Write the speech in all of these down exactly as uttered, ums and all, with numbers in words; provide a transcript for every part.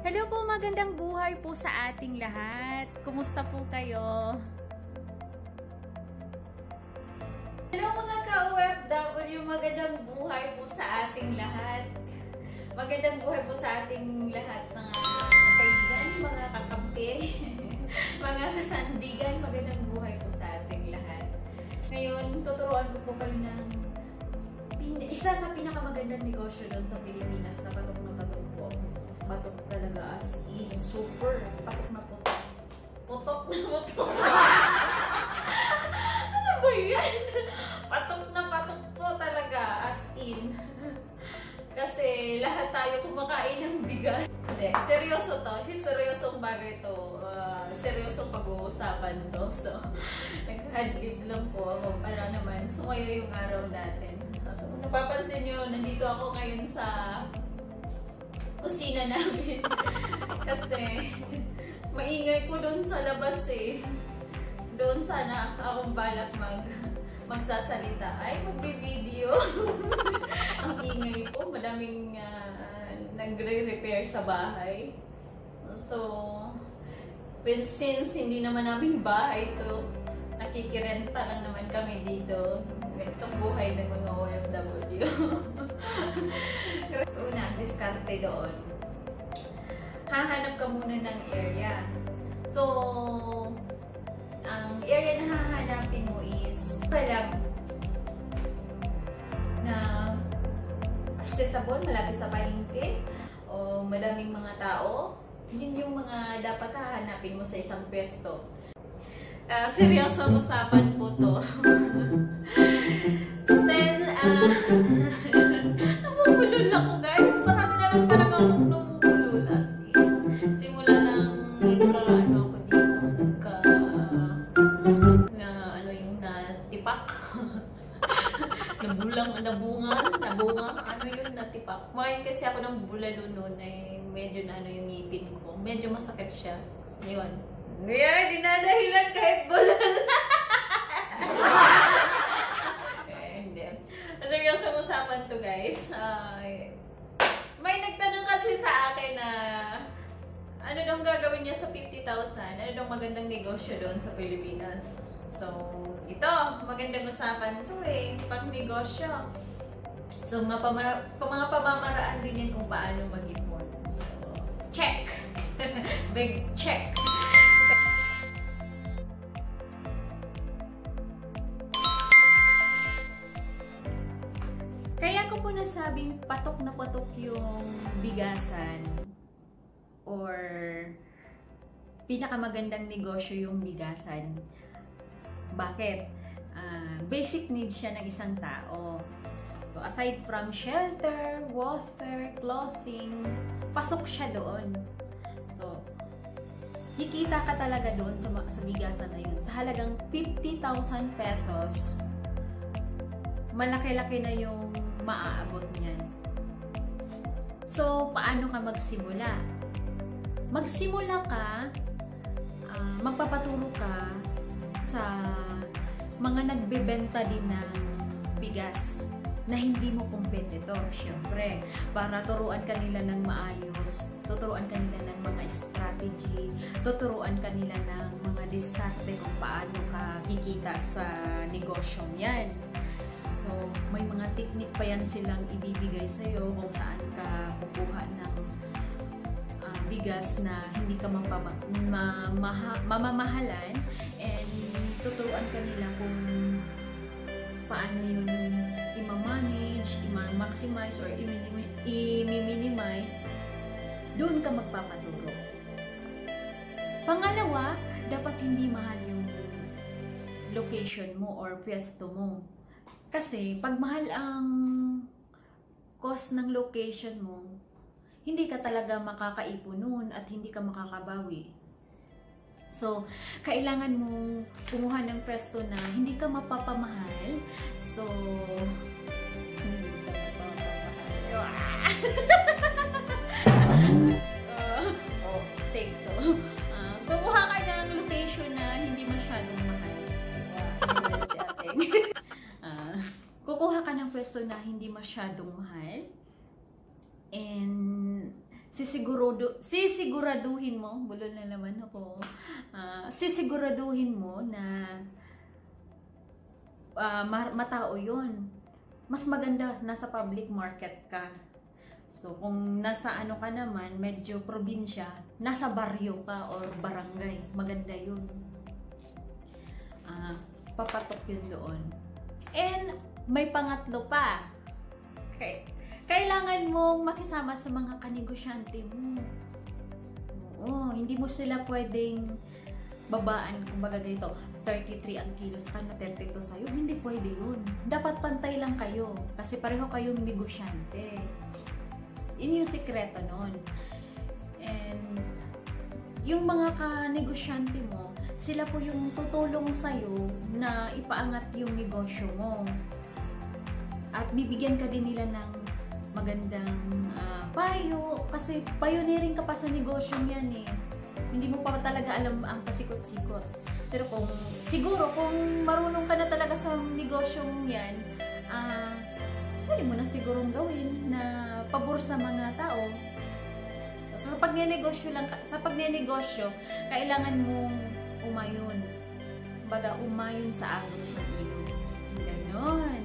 Hello po, magandang buhay po sa ating lahat. Kumusta po kayo? Hello mga ka-O F W, magandang buhay po sa ating lahat. Magandang buhay po sa ating lahat mga kaibigan, mga kakampi, mga kasandigan, magandang buhay po sa ating lahat. Ngayon, tuturuan ko po kayo ng isa sa pinakamagandang negosyo doon sa Pilipinas na patok na patok po. Patok talaga as in super patok na putok. Putok na putok. Ano ba yan? Patok na patok po talaga as in. Kasi lahat tayo kumakain ng bigas. Hindi, seryoso to. Seryosong bagay to. Uh, seryosong pag-uusapan to. So, nag-adlib lang po ako para naman sumayo yung araw natin. So, kung napapansin nyo, nandito ako ngayon sa kusina namin. Kasi maingay po doon sa labas eh. Doon sana akong balak mag magsasalita. Ay, magbe-video. Ang ingay po. Madaming uh, nagre-repair sa bahay. So, well, since hindi naman naming bahay to, nakikirenta lang naman kami dito. Ganitong buhay ng mga O F W. So, una, diskarte doon. Hahanap ka muna ng area. So, ang area na hahanapin mo is lang na accessible, malapit sa palengke, o madaming mga tao. Yun yung mga dapat hahanapin mo sa isang pwesto. Uh, seryosong usapan po to. Sen, ah, namubulol ako guys. Parang na lang talaga akong namubulol. As in, simula ng nagka, ano ako dito, nagka, na, ano yung natipak. Nabulang, nabungan, nabungan, ano yun, natipak. Makain kasi ako ng bulalo noon ay medyo na ano yung ngipin ko. Medyo masakit siya. Yun. Yeah, dinadahilan kahit bulal. Eh, hindi. Seryosong usapan to guys. Uh, may nagtanong kasi sa akin na ano daw gagawin niya sa fifty thousand? Ano daw magandang negosyo doon sa Pilipinas? So, ito, magandang usapan to eh. Pang negosyo. So, mga, pamara mga pamamaraan din yan kung paano mag-ipon. So, check! Big check! Kaya ko po nasabing patok na patok yung bigasan or pinakamagandang negosyo yung bigasan. Bakit? Uh, basic needs siya ng isang tao. So aside from shelter, water, clothing, pasok siya doon. So kikita ka talaga doon sa, sa bigasan na yun. Sa halagang fifty thousand pesos, malaki-laki na yung maaabot niyan. So, paano ka magsimula? Magsimula ka, uh, magpapaturo ka sa mga nagbebenta din ng bigas na hindi mo competitor, syempre. Para turuan ka nila ng maayos, tuturuan ka nila ng mga strategy, tuturuan ka nila ng mga diskarte kung paano ka kikita sa negosyong yan. So, may mga technique pa yan silang ibibigay sa'yo kung saan ka kukuha ng uh, bigas na hindi ka mapama ma maha mamamahalan, and tuturuan ka nila kung paano yun i-manage, i-maximize or i-minimize. Doon ka magpapaturo. Pangalawa, dapat hindi mahal yung location mo or pwesto mo. Kasi, pag mahal ang cost ng location mo, hindi ka talaga makakaipon nun at hindi ka makakabawi. So, kailangan mong kumuha ng pwesto na hindi ka mapapamahal. So, hindi ka mapapamahal. uh, oh, take to. Uh, kumuha ka ng location na hindi masyadong mahal. Wow, si ate. Uh, kukuha ka ng pwesto na hindi masyadong mahal, and sisigurado, sisiguraduhin mo, bulol na naman ako, uh, sisiguraduhin mo na uh, matao yun. Mas maganda nasa public market ka. So, kung nasa ano ka naman, medyo probinsya, nasa baryo ka or barangay, maganda yun. Uh, papatok yun doon. And, may pangatlo pa. Okay. Kailangan mong makisama sa mga kanegosyante mo. Oo, hindi mo sila pwedeng babaan, kumbaga ganito, thirty-three ang kilos ka na thirty-two sa'yo. Hindi pwede yun. Dapat pantay lang kayo. Kasi pareho kayong negosyante. Yun yung sikreto nun. And, yung mga ka-negosyante mo, sila po yung tutulong sa'yo na ipaangat yung negosyo mo. At bibigyan ka din nila ng magandang uh, payo. Kasi pioneering ka pa sa negosyo yan eh. Hindi mo pa talaga alam ang pasikot-sikot. Pero kung, siguro kung marunong ka na talaga sa negosyong yan, ah, uh, pwede mo na sigurong gawin na pabor sa mga tao. Sa pagnenegosyo lang, sa pagnenegosyo, kailangan mong umayon. Baga, umayon sa agos ng ilog. Ganon.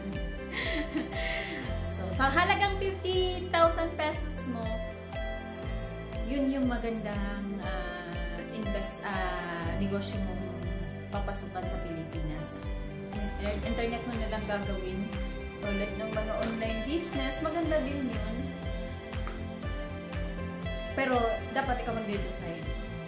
So, sa halagang fifty thousand pesos mo, yun yung magandang uh, invest, uh, negosyo mong papasukan sa Pilipinas. Internet mo na lang gagawin. Ulit ng mga online business, maganda din yun. Pero, dapat ikaw mag-decide.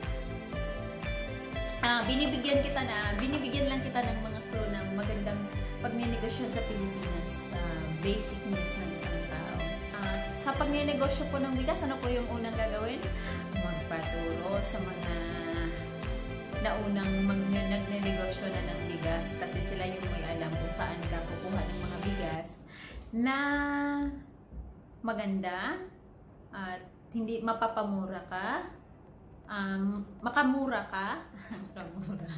Ah, binibigyan kita na, binibigyan lang kita ng mga clue ng magandang pagnenegosyo sa Pilipinas sa uh, basic needs ng isang tao. Uh, sa pagnenegosyo po ng bigas, ano po yung unang gagawin? Magpaturo sa mga naunang nagnenegosyo na ng bigas kasi sila yung may alam kung saan ka kukuha ng mga bigas na maganda at hindi mapapamura ka, um, makamura ka, makamura,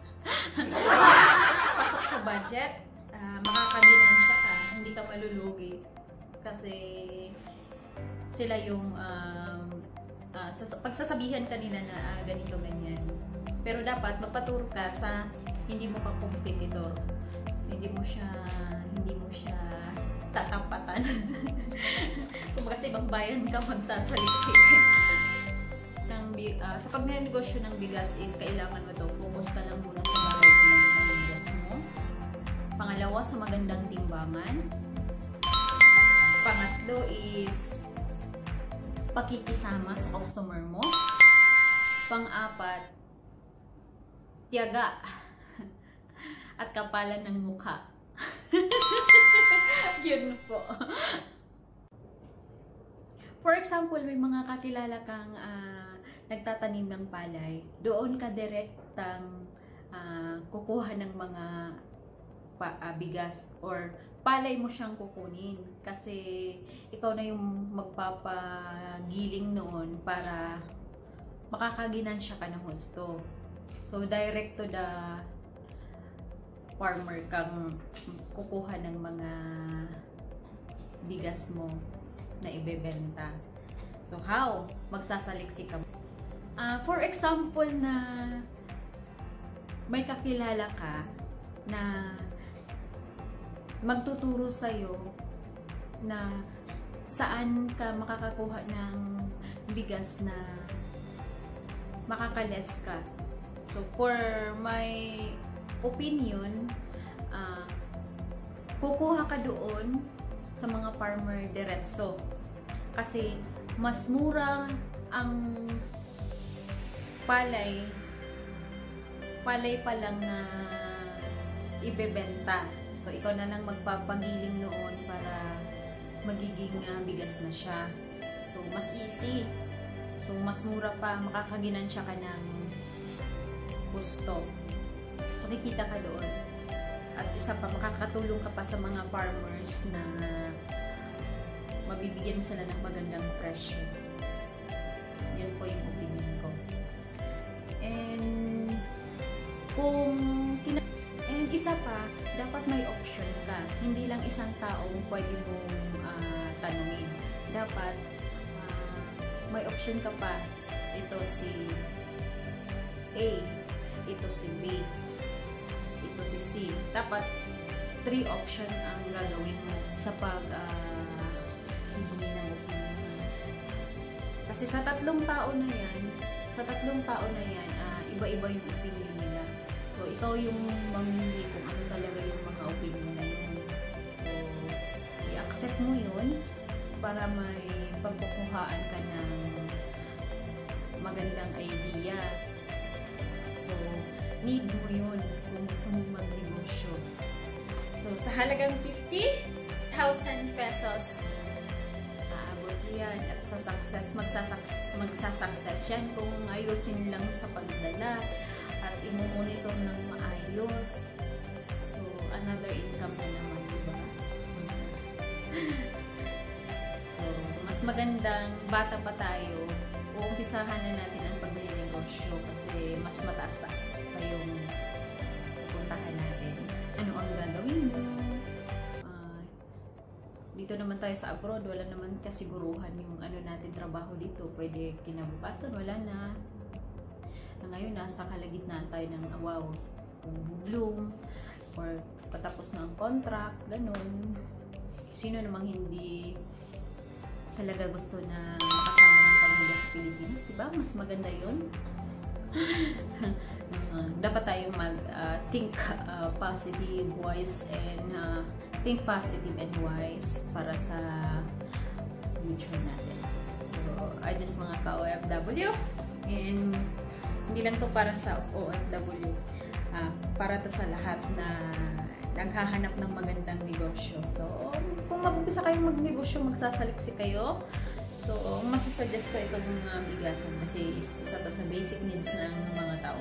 pasok sa budget, uh, makakaginansya ka, hindi ka malulugi kasi sila yung um, uh, pagsasabihan kanila na uh, ganito ganyan. Pero dapat magpaturo ka sa hindi mo ka-competitor. Hindi mo siya hindi mo siya tatapatan. Kung kasi ibang bayan ka magsasaliksik. ng uh, sa pagnenegosyo ng bigas is kailangan mo to focus ka lang muna sa variety ng bigas mo. Pangalawa, sa magandang timbangan. Pangatlo is pakikisama sa customer mo. Pang-apat, tiyaga at kapalan ng mukha. Yun po. For example, may mga kakilala kang uh, nagtatanim ng palay. Doon ka direktang uh, kukuha ng mga pa, uh, bigas or palay mo siyang kukunin. Kasi ikaw na yung magpapagiling noon para makakaginansya ka ng husto. So, direct to the farmer kang kukuha ng mga bigas mo na ibebenta. So, how? Magsasaliksik ka. Uh, for example na may kakilala ka na magtuturo sa'yo na saan ka makakakuha ng bigas na makakales ka. So, for my opinion, uh, kukuha ka doon sa mga farmer diretso. Kasi, mas mura ang palay, palay pa lang na ibebenta. So, ikaw na lang magpapagiling noon para magiging uh, bigas na siya. So, mas easy. So, mas mura pa, makakaginansya ka ng gusto. So, kikita ka doon. At isa pa, makakatulong ka pa sa mga farmers na mabibigyan sila ng magandang presyo. Yun po yung opinion ko. And, kung and isa pa, dapat may option ka. Hindi lang isang taong pwede mong uh, tanungin. Dapat, uh, may option ka pa. Ito si A, ito si B, ito si C. Dapat three option ang gagawin mo sa pag uh, hibuli ng opinion. Kasi sa tatlong tao na yan, sa tatlong tao na yan, uh, iba-iba yung opinion nila. So, ito yung mamili kung ano talaga yung mga opinion na yun. So, i-accept mo yun para may pagkukuhaan ka ng magandang idea. So, need mo yun kung gusto mong magnegosyo. So, sa halagang fifty thousand pesos, aabot yan. At sa success, magsasak magsasuccess yan kung ayusin lang sa pagdala at imumonitor ng maayos. So, another income na naman, diba? So, mas magandang bata pa tayo, uumpisahan na natin ang pagnenegosyo kasi mas mataas-taas pa yung puntahan natin. Ano ang gagawin mo? Uh, dito naman tayo sa abroad, wala naman kasiguruhan yung ano natin trabaho dito. Pwede kinabukasan, wala na. Na ngayon, nasa kalagitnaan tayo ng awaw. Kung bloom, or patapos na ang contract, ganun. Sino namang hindi talaga gusto na makasama ng pamilya sa Pilipinas, diba? Mas maganda yun. uh, dapat tayong mag uh, think uh, positive, wise, and uh, think positive and wise para sa future natin. So, I just mga ka-O F W, and hindi lang to para sa O F W, uh, para to sa lahat na naghahanap ng magandang negosyo. So, kung mag-umpisa kayong magnegosyo, magsasaliksik kayo. So, masasuggest ko itong mga bigasan kasi isa to sa basic needs ng mga tao.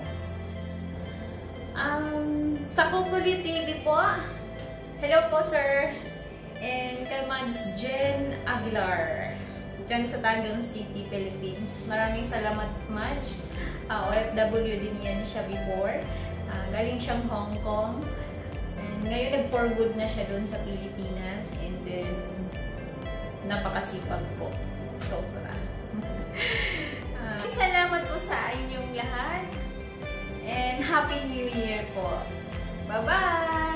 Um, sa Kukuli T V po, hello po sir, and kay Mads Jen Aguilar, dyan sa Tagum City, Philippines. Maraming salamat Mads. Uh, O F W din yan siya before. Uh, galing siyang Hong Kong. Ngayon, nag-for good na siya doon sa Pilipinas, and then napakasipag po. Sobra. uh, salamat po sa inyong lahat, and Happy New Year po. Bye-bye!